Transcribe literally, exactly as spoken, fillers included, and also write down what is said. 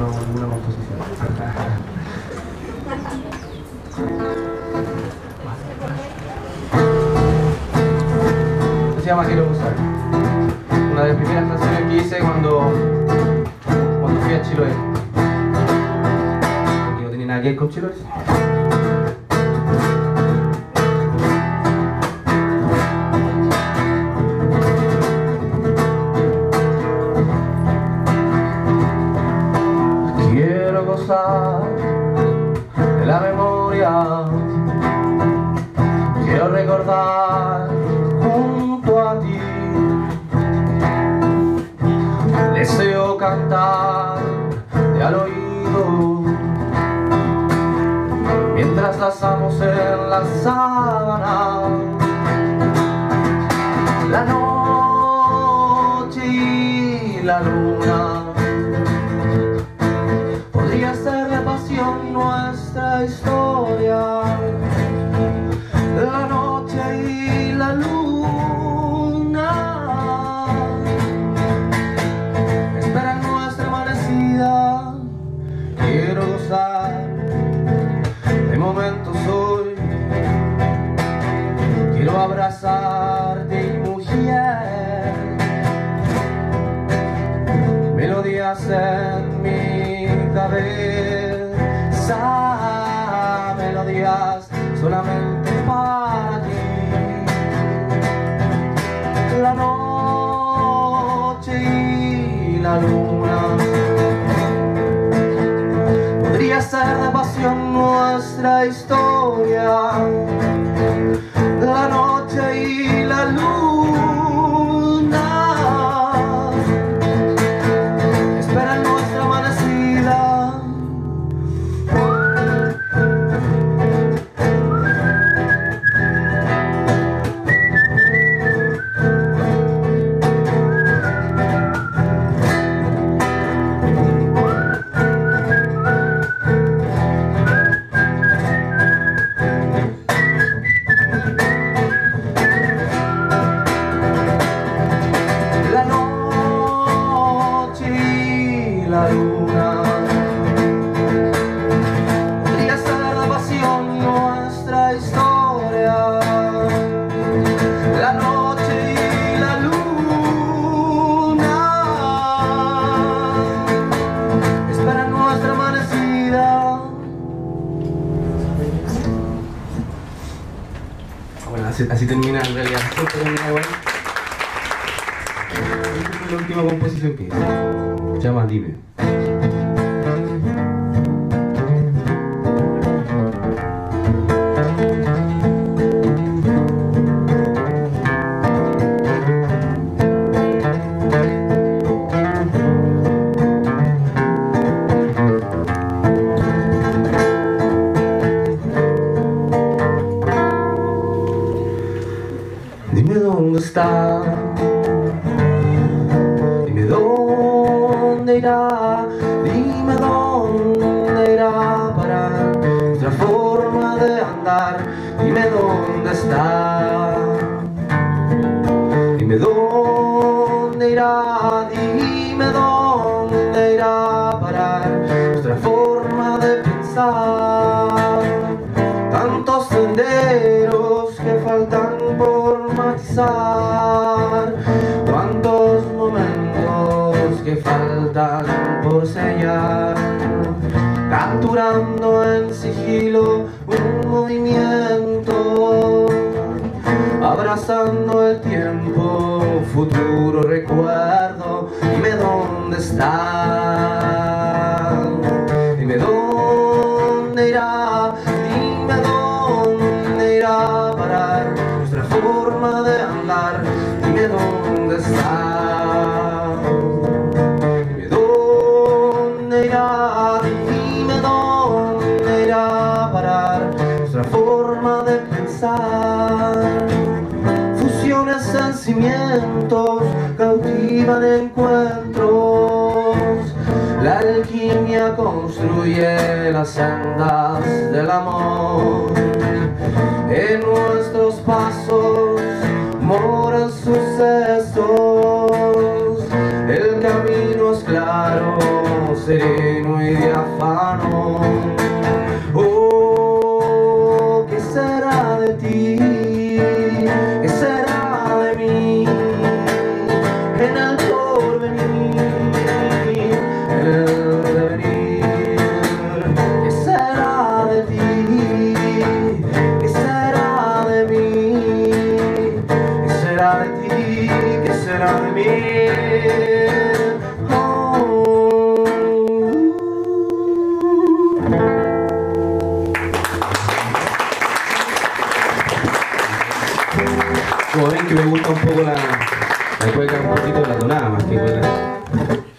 no, ninguna composición. Esto se llama Quiero Gozar. Una de las primeras canciones que hice cuando, cuando fui a Chiloé. Porque no tenía nada que ver con Chiloé. Quiero gozar de la memoria, quiero recordar junto a ti, deseo cantar de al oído mientras lazamos en la sábana la noche y la luna. Podría ser de pasión nuestra historia, la noche y la luna. Esperan nuestra amanecida. Quiero gozar de momentos hoy. Quiero abrazarte, mujer. Melodías en mi cabeza, melodías solamente para ti. La noche y la luna. Podría ser de pasión nuestra historia, la noche y la luna. Esperan nuestra amanecida. La luna. Podría ser de pasión nuestra historia, la noche y la luna. Espera nuestra amanecida. Bueno, así, así termina en realidad. Siempre termina igual. Esta fue la última composición que hice. Se llama Dime. Dime dónde está, dime dónde irá, dime dónde irá a parar nuestra forma de andar. Dime dónde está, dime dónde irá, dime dónde irá a parar nuestra forma de pensar. Tantos senderos que faltan por matizar, cuántos momentos que faltan por sellar, capturando en sigilo un movimiento, abrazando el tiempo, futuro recuerdo. Dime dónde está, dime dónde irá, dime dónde irá a parar nuestra forma de andar. Dime dónde está, dime dónde irá, dime dónde irá a parar nuestra forma de pensar. Fusiones, sentimientos, cautivan encuentros. La alquimia construye las sendas del amor. En nuestros pasos moran sucesos. El camino es claro, sereno been home. Como ven que me gusta un poco la... me puede caer un poquito la tonada más que con la...